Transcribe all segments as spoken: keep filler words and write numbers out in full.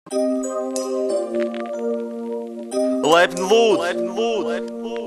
Laipni lūdzu, laipni lūdzu.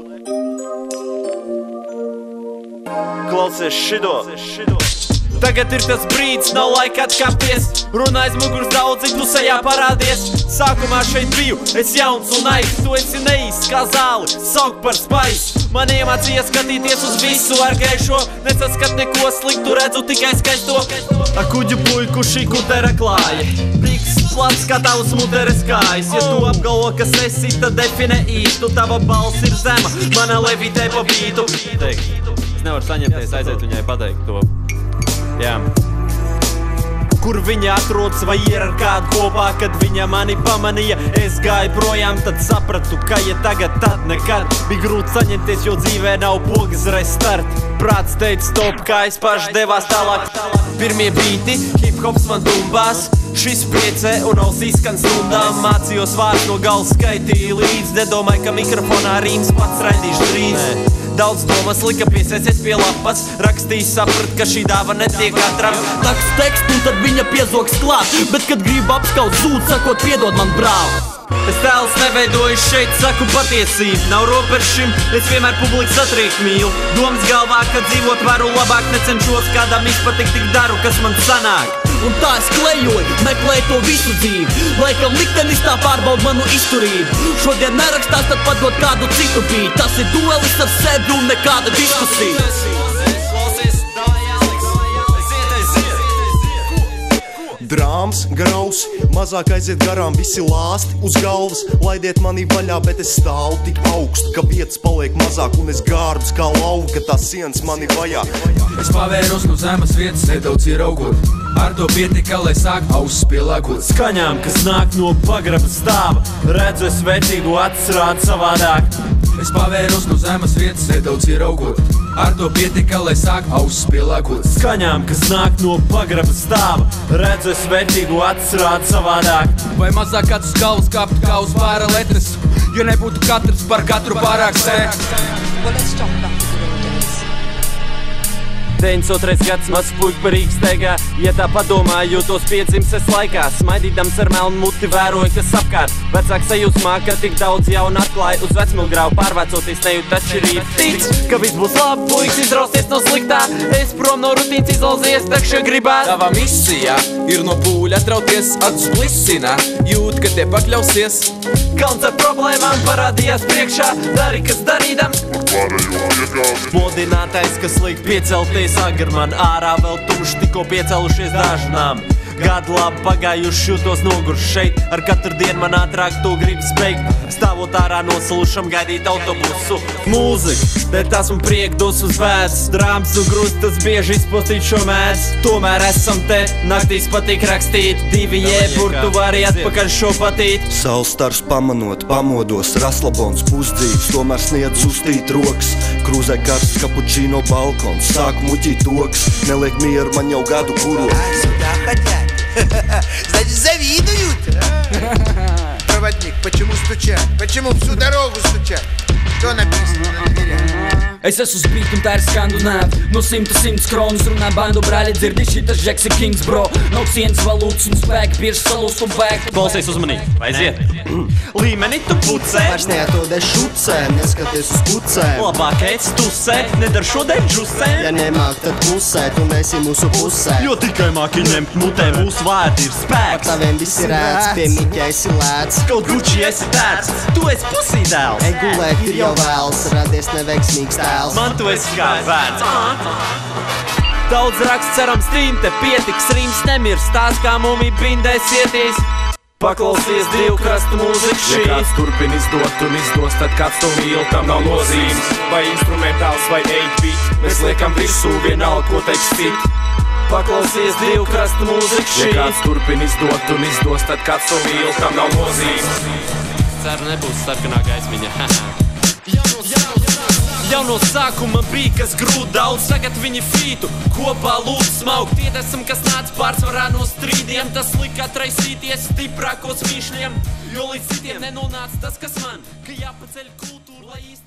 Klausies šido. Tagad ir tas brīdis, nav laika atkāpties. Runājas muguras daudzi, tu sejā parādies. Sākumā šeit biju, es jauns un naivs. Tu esi neīsts kā zāli, sauk par spaisu. Man iemācīja skatīties uz visu ar gaišo. Nesaskat neko sliktu, redzu tikai skaisto. Ar kuģu puiku šī kutera klāja. Tiks plats kā tavs muteres kājas. Ja tu apgalvo, kas esi, tad definē īstu. Tava balss ir zema, mana levitē pa bītu. Es nevaru saņemties, aiziet viņai pateikt to. Jā. Kur viņa atrodas vai ir ar kādu kopā, kad viņa mani pamanīja, es gāju projām, tad sapratu, ka ja tagad, tad nekad. Bija grūti saņemties, jo dzīvē nav pogas restart. Prāts teica stop, kā es paši devās tālāk. Pirmie bīti, hip-hops man dumbās, šis piecē un ausīs skan stundām. Mācījos vārds no galvas skaitīju līdz, nedomāju, ka mikrofonā rīms pats raidīšu drīz. Daudz domas lika piesēsies pie lapas, rakstīs saprat, ka šī dāva netiek katram. Taks tekstu, tad viņa piezogs klāt, bet kad grib apskaut zūd, sakot piedod man brāl. Es tēls neveidoju šeit, saku patiesību, nav robežu šim, es vienmēr publiku satriek mīlu. Domas galvā, ka dzīvot varu labāk, necenšos kādam izpatikt, tik daru, kas man sanāk. Un tā es klejoju, meklēju to visu dzīvi. Laikam liktenis tā pārbaud manu izturību. Šodien nerakstās, tad padod kādu citu bīt. Tas ir duelis ar sevi un nekāda diskusija. Drāms, graus, mazāk aiziet garām, visi lāsti uz galvas. Laidiet mani vaļā, bet es stāvu tik augstu, ka vietas paliek mazāk un es gārdus kā lauva, ka tās sienas mani vajā. Es pavēros no zemes vietas, nedaudz ieraugot. Ar to pietika, lai sāk ausis pielāgot. Skaņām, kas nāk no pagraba stāva, redzu es vērtīgu atsrādu savādāk. Es pavēros no zemes vietas, nedaudz ieraugot. Ar to pietika, lai sāk ausis pielāgot. Skaņām, kas nāk no pagraba stāva, redzu es vērtīgu atsrādu savādāk. Vai mazāk kāds uz galvas kāptu kā uz pāra letras, jo nebūtu katrs par katru pārāk sēk. deviņdesmit otrais gads, mazs puika par Rīgas steigā. Ja tā padomāju, jūtos piedzimses laikā. Smaidīdams ar melnu muti vēroju, kas apkārt. Vecāks sajūsmā, ka tik daudz jaunu atklāja. Uz vecmilgrāvu pārvācoties nejūt atšķirību. Tic, ka viss būs labi, puiks izrausties no sliktā. Es prom no rutīnas izlauzies, takšie gribāt. Tava misija ir no pūļa atrauties, acis blisina. Jūt, ka tie pakļausies. Kalns ar problēmām parādījās priekšā. Dari, kas darīdams. Modinātais, kas liek piecelties. Agr man ārā vēl tumši, tikko piecelušies dažnām. Gadu labi pagājuši, jūtos nogurši šeit. Ar katru dienu man ātrāk to gribas beigt. Stāvot ārā nosalušam, gaidīt autobusu. Mūzika, bet esmu priekdos uz vēdz. Drāmas un grustas bieži izpostīt šo mēdz. Tomēr esam te, naktīs patīk rakstīt. Divi jēbur, tu vari atpakaļ šo patīt. Saulstars pamanot, pamodos, raslabons pusdzīvs, tomēr sniedz uztīt rokas. Krūzē karsts kapučīno balkons, sāku muķīt toks. Neliek mieru, man jau gadu kuru. Сюда хотят. Значит, завидуют. Проводник, почему стучат? Почему всю дорогу стучат? Что написано на дверях? Es esmu uz brītu un tā ir skandu nāv. No simta simts kronas runā bandu brāļi. Dzirdi šitas Jacks ir Kings, bro. Nav cienas valūtas un spēki, bieži salūst un bēg. Klausies uzmanīgi, aiziet. Līmeni tu pucē. Vairs neatodēs šucē, neskaties uz pucē. Labāk ēc tusē, nedar šodien džusē. Ja nemāk, tad pusē, tu nesi mūsu pusē. Jo tikai māki ņemt mutē, mūsu vārdi ir spēks. Par taviem visi rēts, pie miķa esi lēts. Kaut guči esi tāds, tu esi pusīdēls. Ej gulēt ir jau vēls, radies neveiksmīgs tēls. Man tu esi kā vērts. Daudz raksts cerams trim, te pietiks rims nemirs. Tās kā mumija bindēs ietīs. Paklausies divu krastu mūziku šī. Ja kāds turpin izdot un izdos, tad kāds to mīl, tam nav nozīmes. Vai instrumentāls vai eight beat, mēs liekam visu vienalga, ko teiks cit. Paklausies divu krastu mūziku šī. Ja kāds turpin izdot un izdos, tad kāds to mīl, tam nav nozīmes. Ceru nebūs sarkanā gaismiņa. Jau no sākuma bija, kas grūt daudz, tagad viņi fītu, kopā lūdz smaukt. Iedesam, kas nāc pārsvarā no strīdiem, tas lika atraisīties stiprākos mīšļiem. Jo līdz citiem nenonāc tas, kas man, ka jāpaceļ kultūru, lai īsti